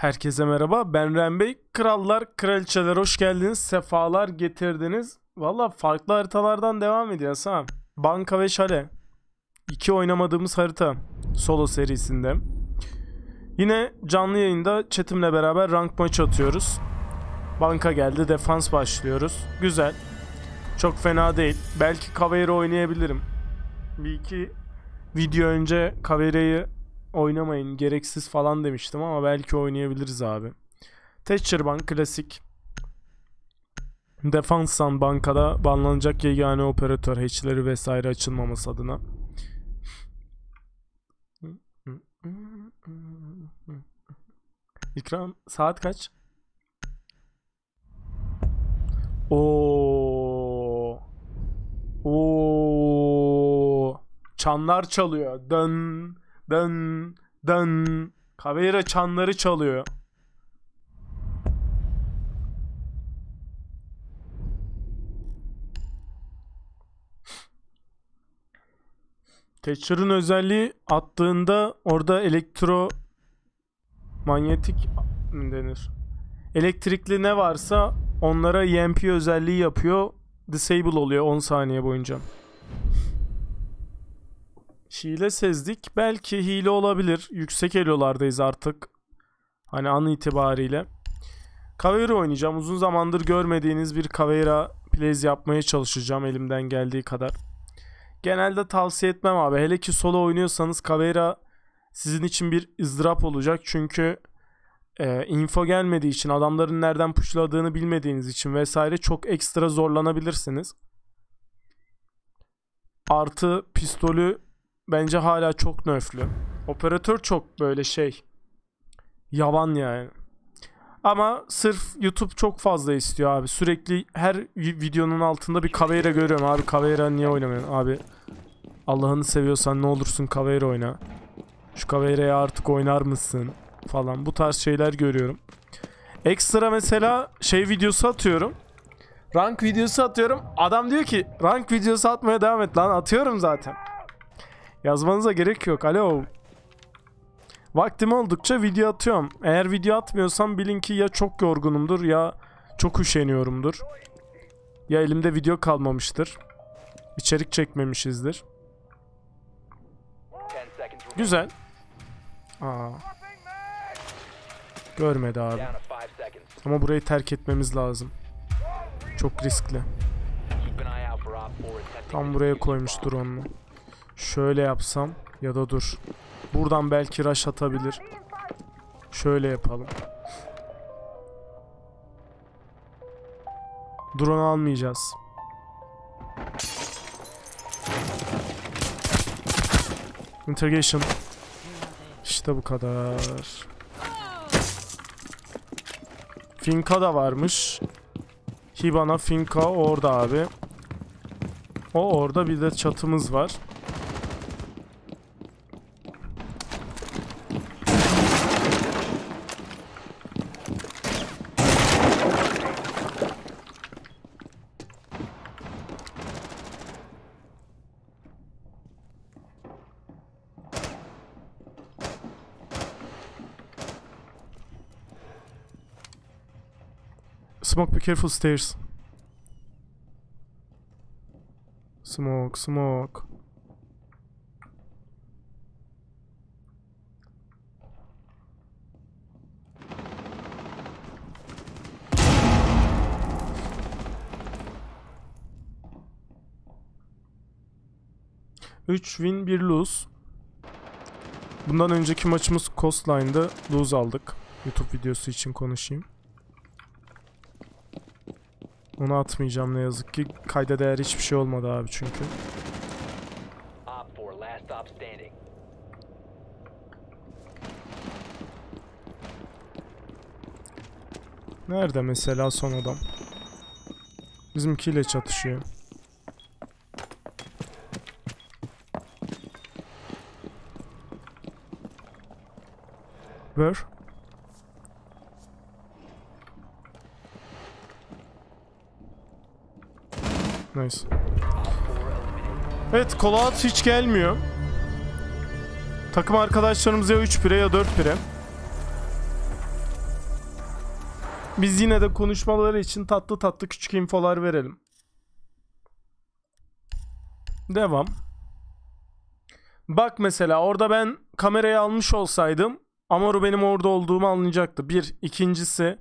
Herkese merhaba, ben Ren Bey. Krallar, kraliçeler hoş geldiniz, sefalar getirdiniz. Valla farklı haritalardan devam ediyoruz ha. Banka ve Şale. 2 oynamadığımız harita solo serisinde. Yine canlı yayında chatimle beraber rank maç atıyoruz. Banka geldi, defans başlıyoruz. Güzel. Çok fena değil. Belki Caveira oynayabilirim. Bir iki video önce Caveira'yı oynamayın gereksiz falan demiştim ama belki oynayabiliriz abi. Thatcher Bank klasik. Defansan bankada banlanacak yegane operatör, hatchleri vesaire açılmaması adına. İkram saat kaç? Oo. Çanlar çalıyor. Dön dön dön. Caveira çanları çalıyor. Thatcher'ın özelliği attığında orada manyetik mi denir? Elektrikli ne varsa onlara EMP özelliği yapıyor. Disable oluyor 10 saniye boyunca. Hile sezdik. Belki hile olabilir. Yüksek elolardayız artık. Hani an itibariyle. Caveira oynayacağım. Uzun zamandır görmediğiniz bir Caveira plays yapmaya çalışacağım elimden geldiği kadar. Genelde tavsiye etmem abi. Hele ki solo oynuyorsanız Caveira sizin için bir ızdırap olacak. Çünkü info gelmediği için, adamların nereden pushladığını bilmediğiniz için vesaire çok ekstra zorlanabilirsiniz. Artı pistolü bence hala çok nerflü. Operatör çok böyle yavan yani. Ama sırf YouTube çok fazla istiyor abi. Sürekli her videonun altında bir Caveira görüyorum. Abi Caveira niye oynamıyorsun? Abi Allah'ını seviyorsan ne olursun Caveira oyna. Şu Caveira'ya artık oynar mısın? Falan bu tarz şeyler görüyorum. Ekstra mesela videosu atıyorum. Rank videosu atıyorum. Adam diyor ki rank videosu atmaya devam et lan. Atıyorum zaten. Yazmanıza gerek yok. Alo. Vaktim oldukça video atıyorum. Eğer video atmıyorsam bilin ki ya çok yorgunumdur ya çok üşeniyorumdur. Ya elimde video kalmamıştır. İçerik çekmemişizdir. Güzel. Aa. Görmedi abi. Ama burayı terk etmemiz lazım. Çok riskli. Tam buraya koymuştur onu. Şöyle yapsam ya da dur. Buradan belki rush atabilir. Şöyle yapalım. Drone almayacağız. Interrogation. İşte bu kadar. Finka da varmış. Hibana Finka orada abi. O orada, bir de çatımız var. Smoke, be careful stairs. Smoke, smoke. Üç win, 1 lose. Bundan önceki maçımız Coastline'da lose aldık. YouTube videosu için konuşayım. Onu atmayacağım ne yazık ki. Kayda değer hiçbir şey olmadı abi çünkü. Nerede mesela son adam? Bizimkiyle çatışıyor. Where? Nice. Evet, call-out hiç gelmiyor. Takım arkadaşlarımız ya 3-1'e ya 4-1'e. biz yine de konuşmaları için tatlı tatlı küçük infolar verelim. Devam. Bak mesela orada ben kamerayı almış olsaydım Amaru benim orada olduğumu anlayacaktı. Bir. İkincisi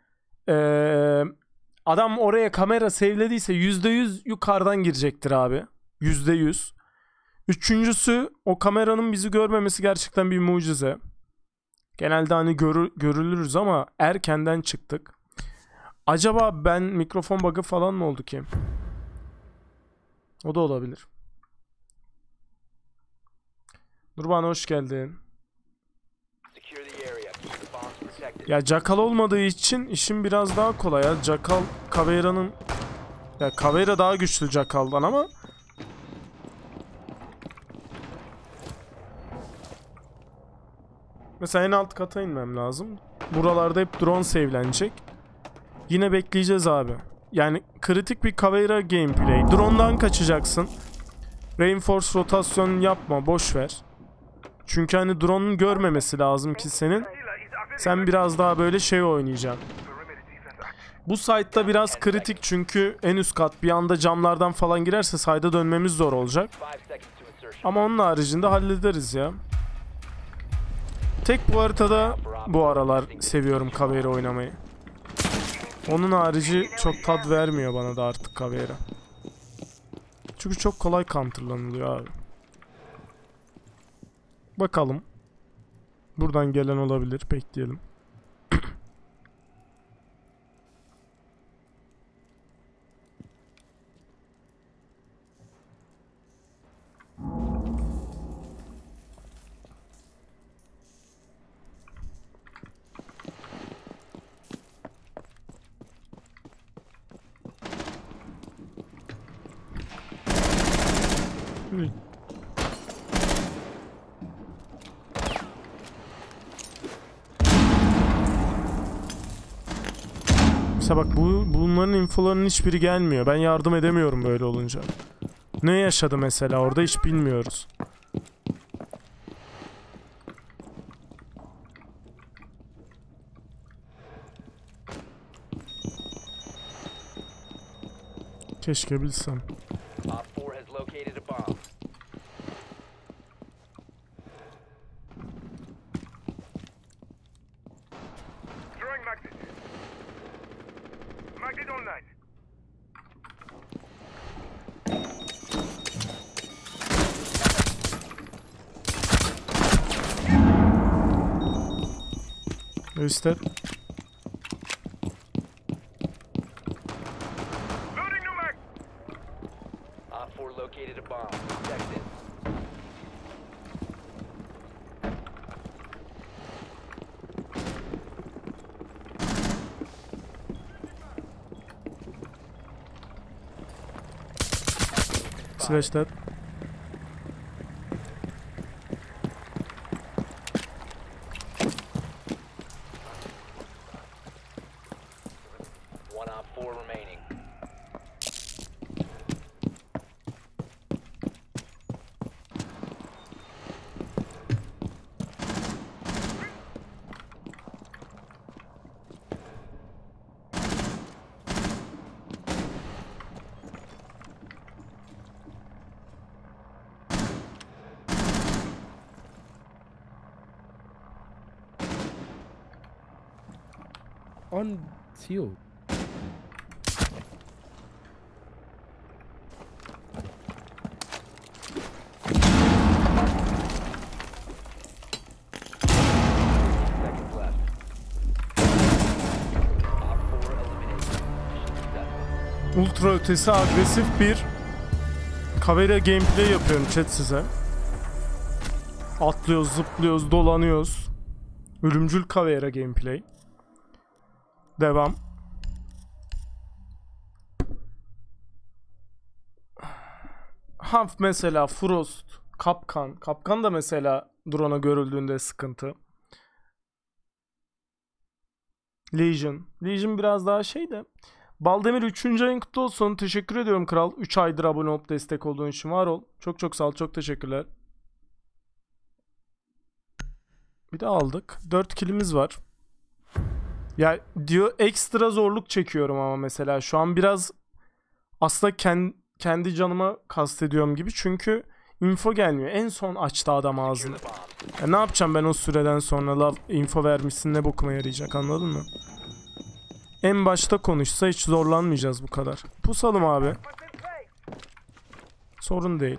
adam oraya kamera save'lediyse %100 yukarıdan girecektir abi. %100. Üçüncüsü o kameranın bizi görmemesi gerçekten bir mucize. Genelde hani görülürüz ama erkenden çıktık. Acaba ben mikrofon bug'ı falan mı oldu ki? O da olabilir. Nurban hoş geldin. Ya Jackal olmadığı için işim biraz daha kolay ya. Jackal Caveira'nın... Ya Caveira daha güçlü Jackal'dan ama... Mesela en alt kata inmem lazım. Buralarda hep drone save'lenecek. Yine bekleyeceğiz abi. Yani kritik bir Caveira gameplay. Drone'dan kaçacaksın. Reinforce rotasyon yapma, boş ver. Çünkü hani drone'un görmemesi lazım ki senin. Sen biraz daha böyle şey oynayacaksın. Bu site'da biraz kritik çünkü en üst kat bir anda camlardan falan girerse site'a dönmemiz zor olacak. Ama onun haricinde hallederiz ya. Tek bu haritada bu aralar seviyorum Caveira oynamayı. Onun harici çok tat vermiyor bana da artık Caveira. Çünkü çok kolay counterlanılıyor abi. Bakalım. Buradan gelen olabilir. Bekleyelim. Mesela bak bunların infolarının hiçbiri gelmiyor. Ben yardım edemiyorum böyle olunca. Ne yaşadı mesela orada hiç bilmiyoruz. Keşke bilsem. Göster. Slash that. Unsealed. Ultra ötesi agresif bir Caveira gameplay yapıyorum chat size. Atlıyoruz, zıplıyoruz, dolanıyoruz. Ölümcül Caveira gameplay. Devam. Hanf mesela Frost, Kapkan. Kapkan da mesela drone'a görüldüğünde sıkıntı. Legion. Legion biraz daha şey de. Baldemir 3. ayın kutlu olsun. Teşekkür ediyorum kral. 3 aydır abone olup destek olduğun için var ol. Çok çok sağ ol. Çok teşekkürler. Bir de aldık. 4 killimiz var. Ya diyor ekstra zorluk çekiyorum ama mesela şu an biraz aslında kendi canıma kastediyorum gibi çünkü info gelmiyor. En son açtı adam ağzını. Ya ne yapacağım ben o süreden sonra info vermişsin ne bokuma yarayacak, anladın mı? En başta konuşsa hiç zorlanmayacağız bu kadar. Pusalım abi. Sorun değil.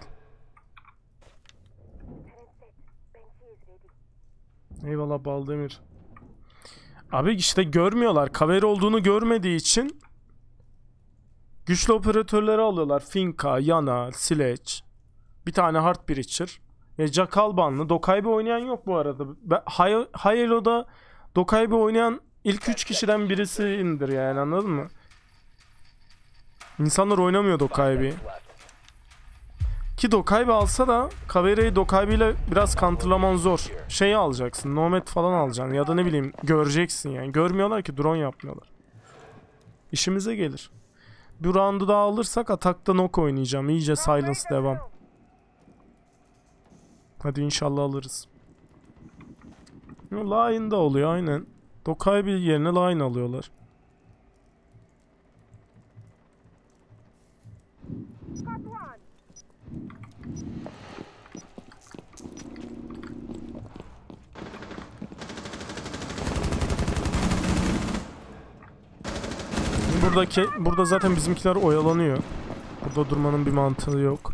Eyvallah Baldemir. Abi işte görmüyorlar. Kaveri olduğunu görmediği için güçlü operatörleri alıyorlar. Finka, Yana, Sledge. Bir tane Heart Breacher. Jackal banlı. Dokai'bi oynayan yok bu arada. Halo'da Dokai'bi oynayan ilk 3 kişiden birisindir yani, anladın mı? İnsanlar oynamıyor Dokai'bi. Ki Dokai'bi alsa da Kaveri'yi Dokai'bi ile biraz counterlaman zor. Şeyi alacaksın. Nomad falan alacaksın. Ya da ne bileyim göreceksin yani. Görmüyorlar ki, drone yapmıyorlar. İşimize gelir. Bir roundu daha alırsak atakta nok oynayacağım. İyice silence devam. Hadi inşallah alırız. Line da oluyor aynen. Dokai'bi yerine line alıyorlar. Burada zaten bizimkiler oyalanıyor. Burada durmanın bir mantığı yok.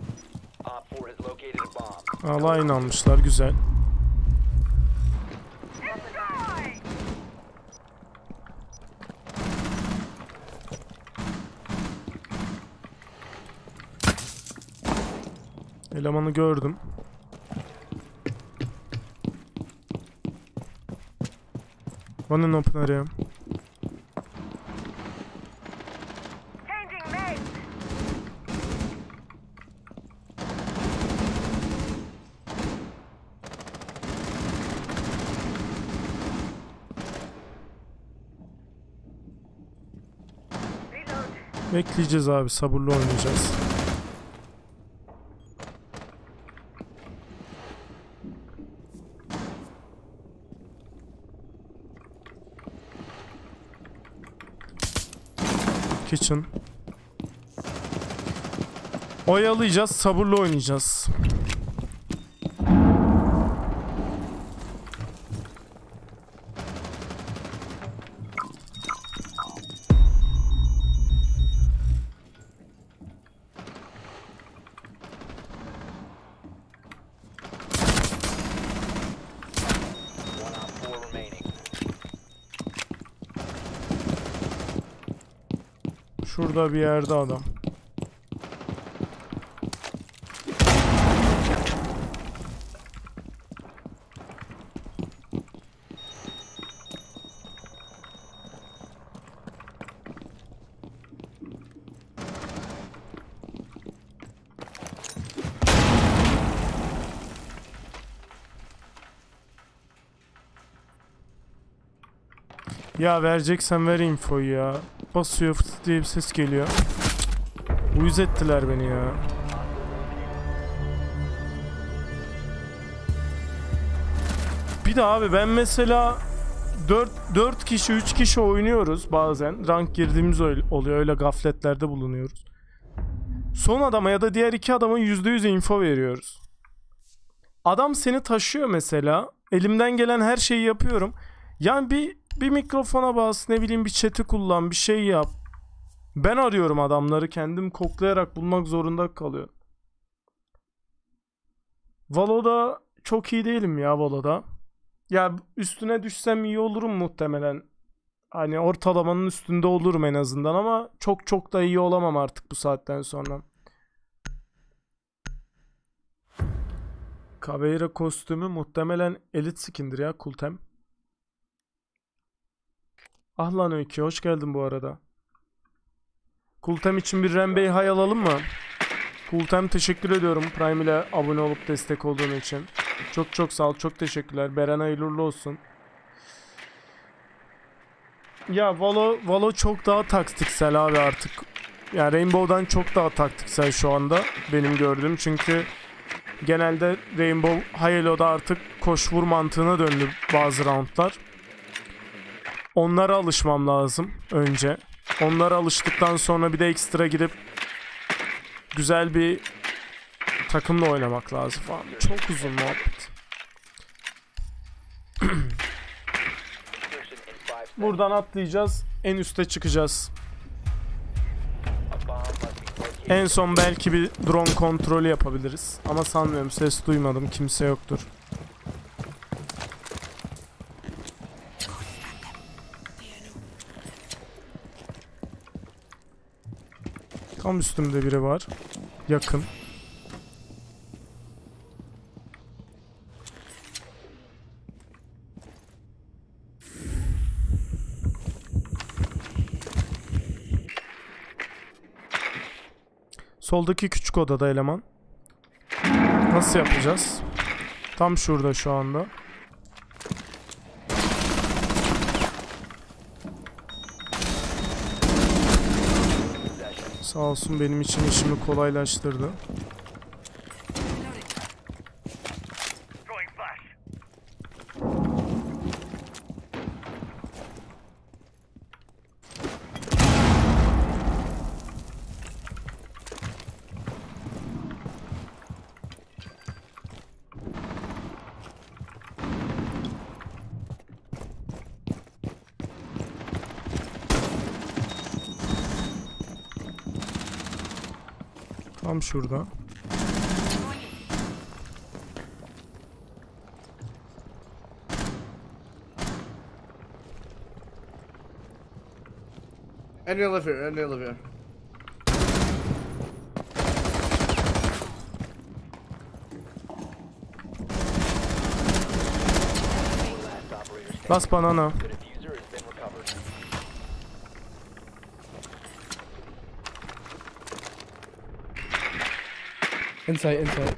Line almışlar, güzel. Elemanı gördüm. One in open area. Bekleyeceğiz abi, sabırlı oynayacağız. Kitchen. Oyalayacağız, sabırlı oynayacağız. Şurada bir yerde adam. Ya vereceksen ver infoyu ya. Basıyor fıt diye bir ses geliyor. Uyuz ettiler beni ya. Bir de abi ben mesela 4 kişi 3 kişi oynuyoruz bazen. Rank girdiğimiz oluyor, öyle gafletlerde bulunuyoruz. Son adama ya da diğer iki adama %100 info veriyoruz. Adam seni taşıyor mesela. Elimden gelen her şeyi yapıyorum. Yani bir mikrofona bas, ne bileyim bir chat'i kullan, bir şey yap. Ben arıyorum adamları, kendim koklayarak bulmak zorunda kalıyorum. Valo'da çok iyi değilim ya Valo'da. Ya üstüne düşsem iyi olurum muhtemelen. Hani ortalamanın üstünde olurum en azından ama çok da iyi olamam artık bu saatten sonra. Caveira kostümü muhtemelen elit skindir ya, Kultem. Ah lan Öykü, hoş geldin bu arada. Kultem için bir Rembey hay alalım mı? Kultem teşekkür ediyorum Prime ile abone olup destek olduğun için. Çok sağ ol, çok teşekkürler. Beren hayırlı olsun. Ya Valo çok daha taktiksel abi artık. Yani Rainbow'dan çok daha taktiksel şu anda benim gördüğüm. Çünkü genelde Rainbow Halo'da artık koş vur mantığına döndü bazı roundlar. Onlara alışmam lazım önce. Onlara alıştıktan sonra bir de ekstra gidip güzel bir takımla oynamak lazım falan. Çok uzun muhabbet. Buradan atlayacağız. En üste çıkacağız. En son belki bir drone kontrolü yapabiliriz. Ama sanmıyorum. Ses duymadım. Kimse yoktur. Tam üstümde biri var. Yakın. Soldaki küçük odada eleman. Nasıl yapacağız? Tam şurada şu anda. Sağ olsun benim için işimi kolaylaştırdı. Tam şurada. End the elevator, end the elevator. Last banana. Inside, inside.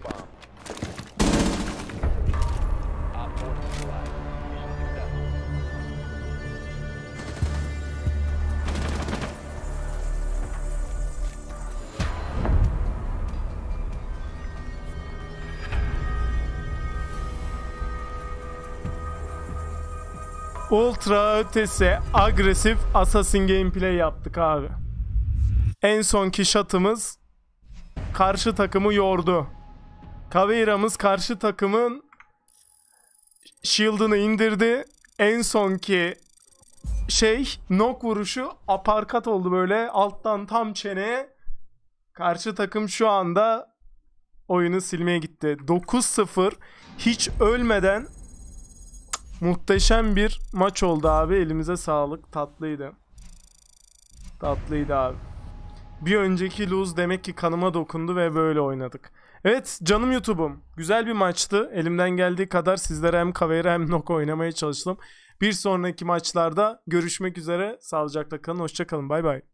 Ultra ötesi agresif assassin gameplay yaptık abi. En sonki shot'ımız karşı takımı yordu. Caveira'mız karşı takımın shield'ını indirdi. En sonki knock vuruşu aparkat oldu böyle alttan tam çeneye. Karşı takım şu anda oyunu silmeye gitti. 9-0 hiç ölmeden muhteşem bir maç oldu abi. Elimize sağlık. Tatlıydı. Tatlıydı abi. Bir önceki lose demek ki kanıma dokundu ve böyle oynadık. Evet canım YouTube'um. Güzel bir maçtı. Elimden geldiği kadar sizlere hem Caveira hem Nok oynamaya çalıştım. Bir sonraki maçlarda görüşmek üzere. Sağlıcakla kalın. Hoşça kalın. Bay bay.